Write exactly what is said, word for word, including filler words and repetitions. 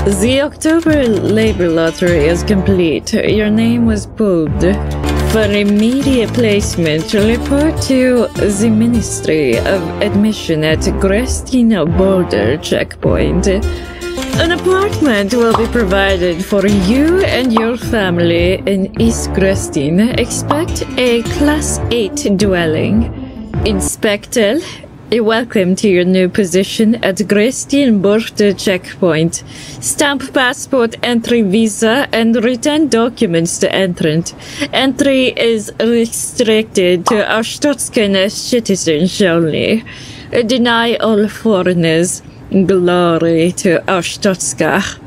The October labor lottery is complete. Your name was pulled. For immediate placement, report to the Ministry of Admission at Grestin Border Checkpoint. An apartment will be provided for you and your family in East Grestin. Expect a Class eight dwelling. Inspector, welcome to your new position at Grestin Border Checkpoint. Stamp passport, entry visa, and return documents to entrant. Entry is restricted to Osztockan citizens only. Deny all foreigners. Glory to Osztocka.